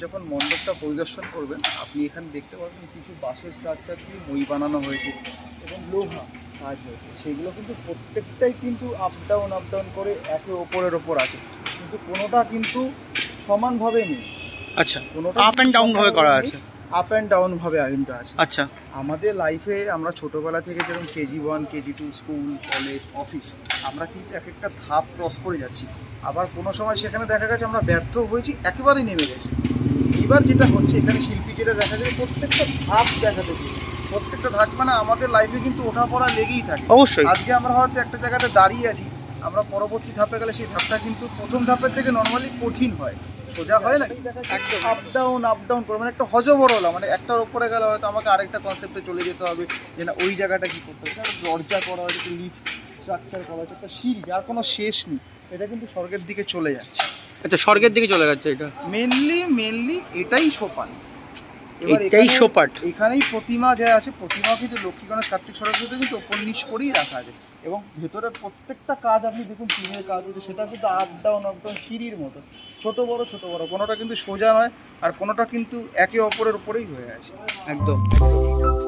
যখন মণ্ডপটা পরিদর্শন করবেন আপনি এখানে দেখতে পাবেন কিছু বাঁশের স্ট্রাকচার দিয়ে মই বানানো হয়েছে এবং লোহা কাজ হয়েছে, সেগুলো কিন্তু প্রত্যেকটাই কিন্তু আপ ডাউন করে একে ওপরের ওপর আছে, কিন্তু কোনোটা কিন্তু সমানভাবে নেই। আচ্ছা, কোনোটা আপ অ্যান্ড ডাউন ভাবে করা আছে, আপ অ্যান্ড ডাউন ভাবে কিন্তু আছে। আচ্ছা, আমাদের লাইফে আমরা ছোটোবেলা থেকে যেরকম KG1 KG2 school college office আমরা কিন্তু এক একটা ধাপ ক্রস করে যাচ্ছি, আবার কোনো সময় সেখানে দেখা গেছে আমরা ব্যর্থ হয়েছি, একেবারেই নেমে গেছি। এইবার যেটা হচ্ছে এখানে শিল্পী যেটা দেখা যায় প্রত্যেকটা ধাপ দেখাতে চাই, প্রত্যেকটা ধাপ মানে আমাদের লাইফে কিন্তু ওঠা পড়া লেগেই থাকে। অবশ্যই আজকে আমরা হয়তো একটা জায়গাতে দাঁড়িয়ে আছি, আমরা পরবর্তী ধাপে গেলে সেই ধাপটা কিন্তু প্রথম ধাপের থেকে নর্মালি কঠিন হয়, সোজা হয় না, একদম আপ ডাউন করে মানে একটা হজবরলা, মানে একটার উপরে গেলে হয়তো আমাকে আরেকটা কনসেপ্টে চলে যেতে হবে যে না ওই জায়গাটা কি করতে হবে, দরজা করা হয়েছে, একটা লিফট স্ট্রাকচার করা হয়েছে, একটা সিঁড়ি যার কোনো শেষ নেই, এটা কিন্তু স্বর্গের দিকে চলে যাচ্ছে। আচ্ছা, স্বর্গের দিকে চলে যাচ্ছে, এটা মেনলি এটাই সোপান। এটাই সোপাট। এখানেই প্রতিমা যা আছে, প্রতিমা কিন্তু লক্ষ্মী গণেশ কার্তিক সরস্বতী কিন্তু ওপর নিচ করেই রাখা আছে, এবং ভেতরে প্রত্যেকটা কাজ আপনি দেখুন টিনের কাজ হচ্ছে, সেটা কিন্তু আপ ডাউন সিঁড়ির মতো ছোট বড় কোনোটা কিন্তু সোজা নয়, আর কোনোটা কিন্তু একে অপরের উপরেই হয়ে আছে। একদম।